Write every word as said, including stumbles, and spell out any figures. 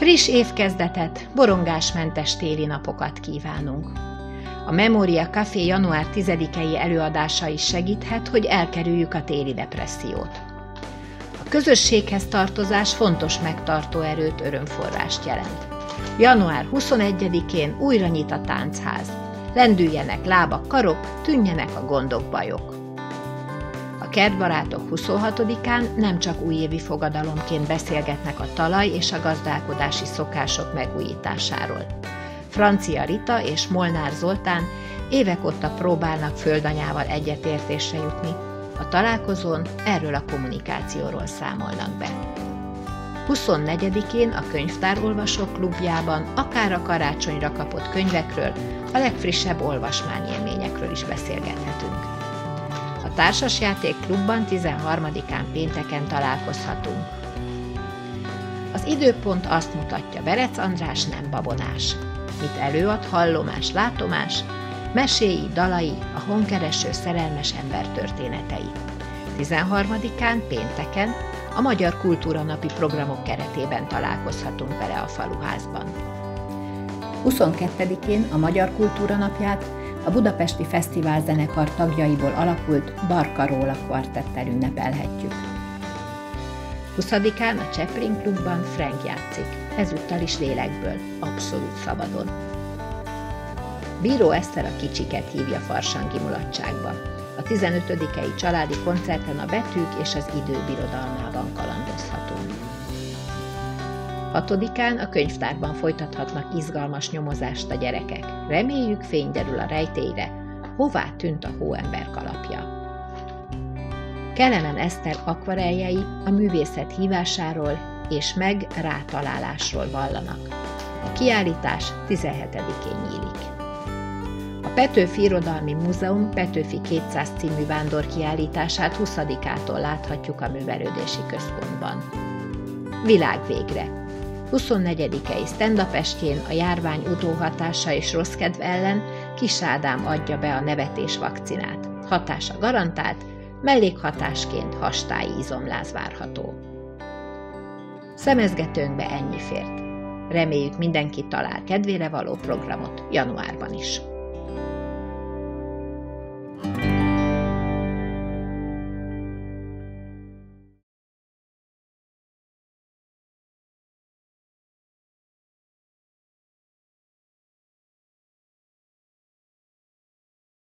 Friss évkezdetet, borongásmentes téli napokat kívánunk. A Memoria Café január tizedikei előadása is segíthet, hogy elkerüljük a téli depressziót. A közösséghez tartozás fontos megtartó erőt, örömforrást jelent. január huszonegyedikén újra nyit a táncház. Lendüljenek lábak, karok, tűnjenek a gondok, bajok. A kertbarátok huszonhatodikán nem csak újévi fogadalomként beszélgetnek a talaj és a gazdálkodási szokások megújításáról. Francia Rita és Molnár Zoltán évek óta próbálnak földanyával egyetértésre jutni. A találkozón erről a kommunikációról számolnak be. huszonnegyedikén a Könyvtárolvasók klubjában akár a karácsonyra kapott könyvekről, a legfrissebb olvasmányélményekről is beszélgethetünk. A Társasjáték klubban tizenharmadikán pénteken találkozhatunk. Az időpont azt mutatja, Berec András nem babonás. Mit előad, hallomás, látomás, meséi, dalai, a honkereső szerelmes ember történetei. tizenharmadikán pénteken a Magyar Kultúra Napi programok keretében találkozhatunk vele a Faluházban. huszonkettedikén a Magyar Kultúra Napját a Budapesti Fesztiválzenekar tagjaiból alakult Barka Róla kvartettel ünnepelhetjük. huszadikán a Chaplin klubban Frank játszik, ezúttal is lélekből, abszolút szabadon. Bíró Eszter a kicsiket hívja farsangi mulatságba. A tizenötödikei családi koncerten a betűk és az idő birodalmában kalandozhatunk. hatodikán a könyvtárban folytathatnak izgalmas nyomozást a gyerekek. Reméljük, fény derül a rejtélyre, hová tűnt a hóember kalapja. Kelemen Eszter akvareljei a művészet hívásáról és meg rátalálásról vallanak. A kiállítás tizenhetedikén nyílik. A Petőfi Irodalmi Múzeum Petőfi kétszáz című vándorkiállítását huszadikától láthatjuk a Művelődési Központban. Világ végre! huszonnegyedikei stand-up estjén a járvány utóhatása és rossz kedv ellen Kis Ádám adja be a nevetés vakcinát. Hatása garantált, mellékhatásként hastái izomláz várható. Szemezgetőnkbe ennyi fért. Reméljük, mindenki talál kedvére való programot januárban is.